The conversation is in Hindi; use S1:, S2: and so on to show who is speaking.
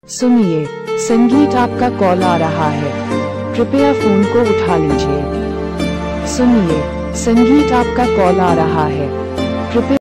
S1: सुनिए, संगीत आपका कॉल आ रहा है, कृपया फोन को उठा लीजिए। सुनिए, संगीत आपका कॉल आ रहा है, कृपया